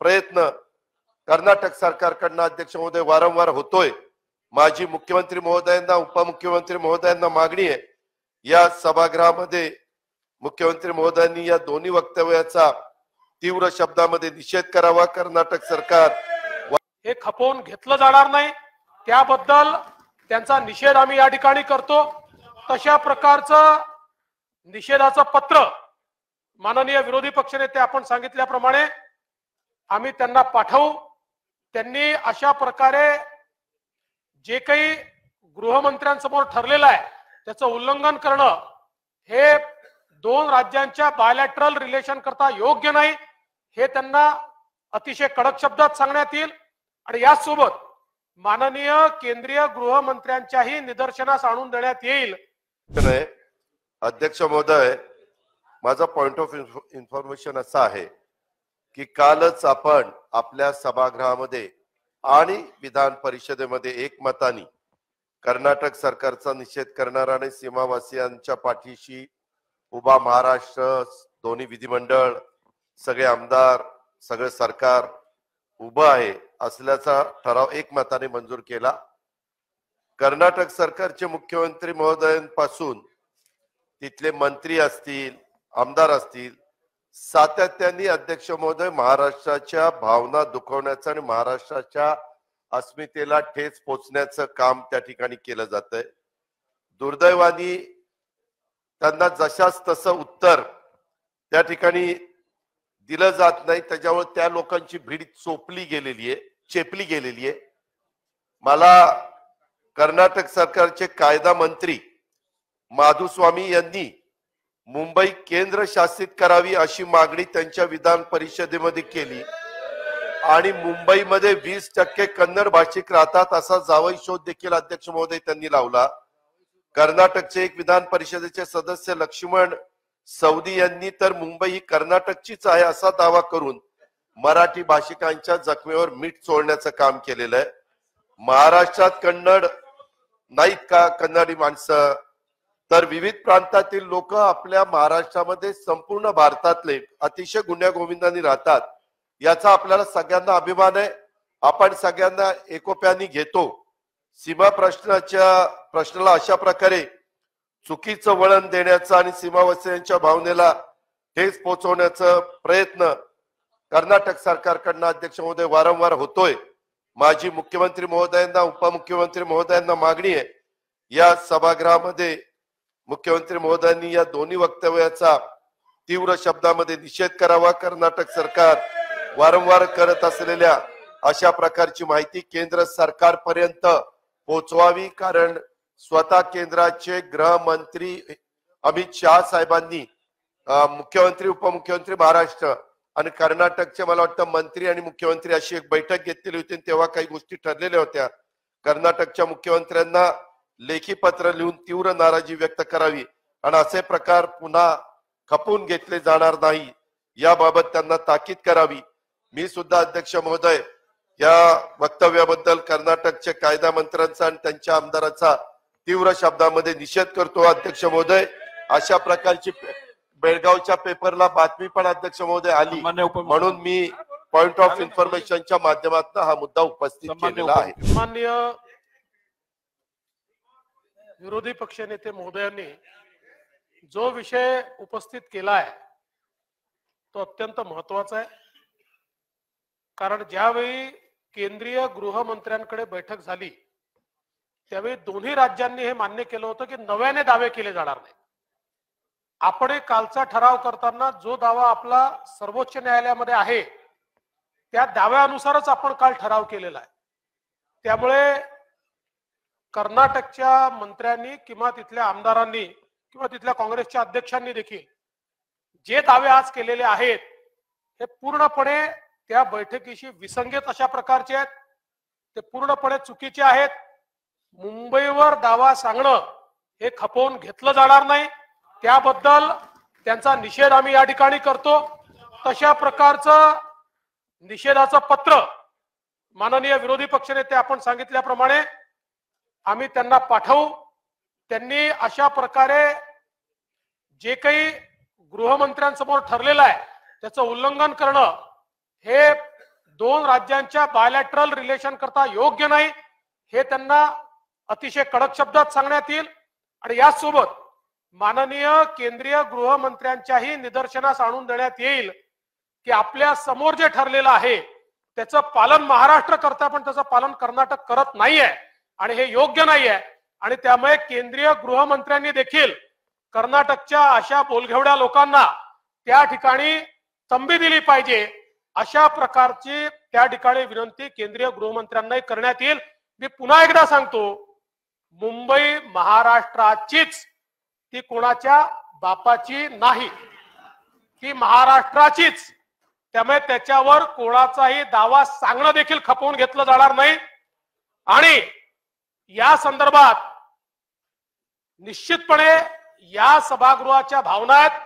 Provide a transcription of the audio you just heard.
प्रयत्न कर्नाटक सरकारकडून अध्यक्ष महोदय वारंवार होतोय। माजी मुख्यमंत्री महोदयांना उपमुख्यमंत्री महोदयांना मागणी आहे या सभागृहामध्ये मुख्यमंत्री महोदयांनी या दोन्ही वक्तव्याचा तीव्र शब्दामध्ये निषेध करावा। कर्नाटक सरकार हे खपवून घेतलं जाणार नाही, त्याबद्दल त्यांचा निषेध आम्ही या ठिकाणी करतो। तशा प्रकारचं निषेधाचं पत्र माननीय विरोधी पक्षनेते आपण सांगितल्याप्रमाणे आम्ही त्यांना पाठवू। त्यांनी अशा प्रकारे जे काही गृहमंत्र्यांसमोर ठरलेलं आहे त्याचं उल्लंघन करणं हे दोन राज्यांच्या बायलॅटरल रिलेशन करता योग्य नाही, हे त्यांना अतिशय कडक शब्दात सांगण्यात येईल। आणि यासोबत माननीय केंद्रीय गृहमंत्र्यांच्याही निदर्शनास आणून देण्यात येईल। अध्यक्ष महोदय, माझा पॉइंट ऑफ इन्फॉर्मेशन असा आहे की कालच आपण आपल्या सभागृहामध्ये आणि विधान परिषदेमध्ये एकमताने कर्नाटक सरकारचा निषेध करणारा आणि सीमावासियांच्या पाठीशी उभा महाराष्ट्र, दोन्ही विधिमंडळ, सगळे आमदार, सगळे सरकार उभं आहे असल्याचा ठराव एकमताने मंजूर केला। कर्नाटक सरकारचे मुख्यमंत्री महोदयांपासून तिथले मंत्री असतील, आमदार असतील, सातत्याने अध्यक्ष महोदय महाराष्ट्राच्या भावना दुखवण्याचं आणि महाराष्ट्राच्या अस्मितेला ठेच पोचण्याचं काम त्या ठिकाणी केलं जातंय। दुर्दैवाने त्यांना जशाच तसं उत्तर त्या ठिकाणी दिलं जात नाही, त्याच्यावर त्या लोकांची भीड चेपली गेलेली आहे। मला कर्नाटक सरकारचे कायदा मंत्री माधुस्वामी यांनी मुंबई केंद्र शासित करावी अशी मागणी त्यांच्या विधान परिषदेमध्ये केली आणि मुंबईमध्ये 20% कन्नड भाषिक राहतात असा जावई शोध देखील अध्यक्ष महोदय त्यांनी लावला। कर्नाटकचे एक विधान परिषदेचे सदस्य लक्ष्मण सौदी यांनी तर मुंबई ही कर्नाटकचीच आहे असा दावा करून मराठी भाषिकांच्या जखमेवर मीठ चोळण्याचं काम केलेलं आहे। महाराष्ट्रात कन्नड नाहीत का कन्नडी माणसं, तर विविध प्रांतातील लोक आपल्या महाराष्ट्रामध्ये संपूर्ण भारतातले अतिशय गुण्यागोविंदाने राहतात, याचा आपल्याला सगळ्यांना अभिमान आहे। आपण सगळ्यांना एकोप्याने घेतो। सीमा प्रश्नाला अशा प्रकारे चुकीचं वळण देण्याचा आणि सीमावासियांच्या भावनेला ठेच पोहोचवण्याचा प्रयत्न कर्नाटक सरकारकडून अध्यक्ष महोदय वारंवार होतोय। माजी मुख्यमंत्री महोदयांना उपमुख्यमंत्री महोदयांना मागणी आहे या सभागृहामध्ये मुख्यमंत्री महोदयांनी या दोन्ही वक्तव्याचा तीव्र शब्दामध्ये निषेध करावा। कर्नाटक सरकार वारंवार करत असलेल्या अशा प्रकारची माहिती केंद्र सरकारपर्यंत पोहोचवावी, कारण स्वतः केंद्राचे गृहमंत्री अमित शाह साहेबांनी मुख्यमंत्री उपमुख्यमंत्री महाराष्ट्र आणि कर्नाटकचे मला वाटतं मंत्री आणि मुख्यमंत्री अशी एक बैठक घेतलेली होती, तेव्हा काही गोष्टी ठरलेल्या होत्या। कर्नाटकच्या मुख्यमंत्र्यांना लेखी पत्र लिहून तीव्र नाराजी व्यक्त करावी आणि असे प्रकार पुन्हा खपवून घेतले जाणार नाही याबाबत त्यांना ताकीद करावी। मी सुद्धा अध्यक्ष महोदय या वक्तव्याबद्दल कर्नाटकचे कायदा मंत्र्यांचा आणि त्यांच्या आमदाराचा तीव्र शब्दामध्ये निषेध करतो। अध्यक्ष महोदय, अशा प्रकारची बेळगावच्या पेपरला बातमी पण अध्यक्ष महोदय आली, म्हणून मी पॉइंट ऑफ इन्फॉर्मेशनच्या माध्यमातून हा मुद्दा उपस्थित केलेला आहे। माननीय विरोधी पक्षनेते महोदयांनी जो विषय उपस्थित केला आहे तो अत्यंत महत्वाचा आहे, कारण ज्यावेळी केंद्रीय गृहमंत्र्यांकडे बैठक झाली त्यावेळी दोन्ही राज्यांनी हे मान्य केलं होतं की नव्याने दावे केले जाणार नाही। आपण कालचा ठराव करताना जो दावा आपला सर्वोच्च न्यायालयामध्ये आहे त्या दाव्यानुसारच आपण काल ठराव केलेला आहे। त्यामुळे कर्नाटकच्या मंत्र्यांनी किंवा तिथल्या आमदारांनी किंवा तिथल्या काँग्रेसच्या अध्यक्षांनी देखील जे दावे आज केलेले आहेत हे पूर्णपणे त्या बैठकीशी विसंगत अशा प्रकारचे आहेत, ते पूर्णपणे चुकीचे आहेत। मुंबईवर दावा सांगणं हे खपवून घेतलं जाणार नाही, त्याबद्दल त्यांचा निषेध आम्ही या ठिकाणी करतो। तशा प्रकारचं निषेधाचं पत्र माननीय विरोधी पक्षनेते आपण सांगितल्याप्रमाणे आम्ही त्यांना पाठवू। त्यांनी अशा प्रकारे जे काही गृहमंत्र्यांसमोर ठरलेलं आहे त्याचं उल्लंघन करणं हे दोन राज्यांच्या बायलॅटरल रिलेशन करता योग्य नाही हे त्यांना अतिशय कडक शब्दात सांगण्यात येईल। आणि यासोबत माननीय केंद्रीय गृहमंत्र्यांच्याही निदर्शनास आणून देण्यात येईल की आपल्या समोर जे ठरलेलं आहे त्याचं पालन महाराष्ट्र करता पण त्याचं पालन कर्नाटक करत नाहीये आणि हे योग्य नाहीये। आणि त्यामुळे केंद्रीय गृहमंत्र्यांनी देखील कर्नाटकच्या अशा बोलघेवड्या लोकांना त्या ठिकाणी तंबी दिली पाहिजे अशा प्रकारची त्या ठिकाणी विनंती केंद्रीय गृहमंत्र्यांनाही करण्यात येईल। मी पुन्हा एकदा सांगतो, मुंबई महाराष्ट्राचीच, ती कोणाच्या बापाची नाही, ती महाराष्ट्राचीच। त्यामुळे त्याच्यावर कोणाचाही दावा सांगणं देखील खपवून घेतलं जाणार नाही। आणि या संदर्भात निश्चितपणे या सभागृहाच्या भावना आहेत